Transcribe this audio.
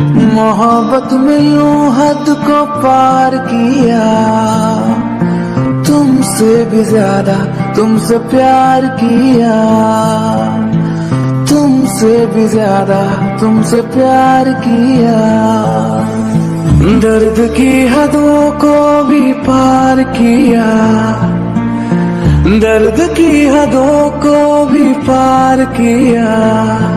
मोहब्बत में यूं हद को पार किया, तुमसे भी ज्यादा तुमसे प्यार किया, तुमसे भी ज्यादा तुमसे प्यार किया। दर्द की हदों को भी पार किया, दर्द की हदों को भी पार किया।